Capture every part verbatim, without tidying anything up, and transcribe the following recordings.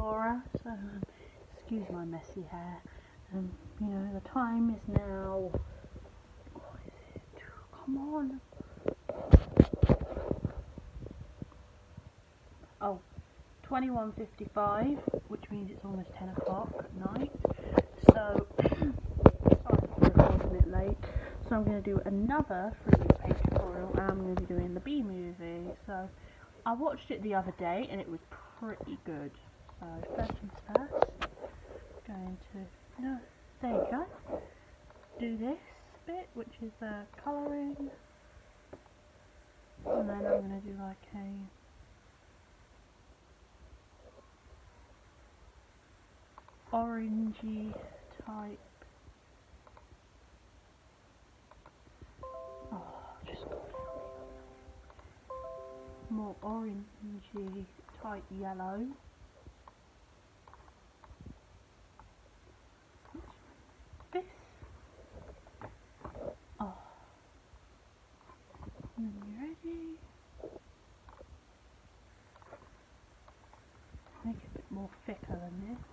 Laura, so um, excuse my messy hair. Um, you know, the time is now, what is it? Come on. Oh, twenty-one fifty-five, which means it's almost ten o'clock at night. So, sorry for recording it late. So I'm going to do another three D paint tutorial, and I'm going to be doing the Bee Movie. So, I watched it the other day, and it was pretty good. So, first things first, going to, no, there you go, do this bit, which is the uh, colouring, and then I'm going to do like a orangey type, oh, just got more orangey type yellow. This, oh, and then you ready? Make it a bit more thicker than this.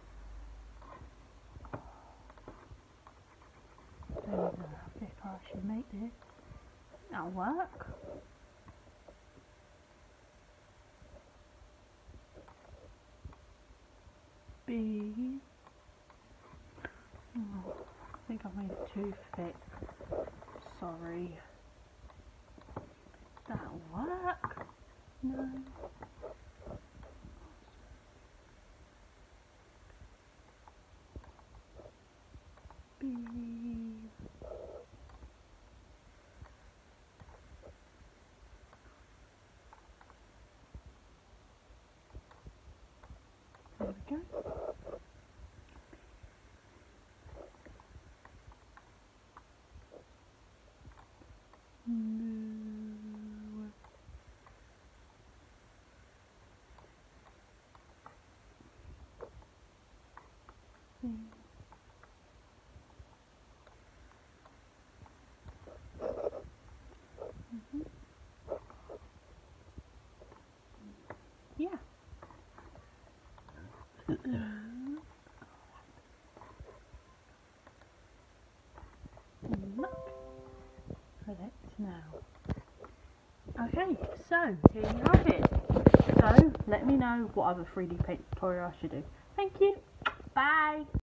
I don't know how thick I should make this. That'll work. B. Oh, I think I've made it too thick. Sorry. That'll work. No. B. There we go. No. B. Mm-hmm. Yeah. Look. Correct now. Okay, so here you have it. So let me know what other three D paint tutorial I should do. Thank you. Bye.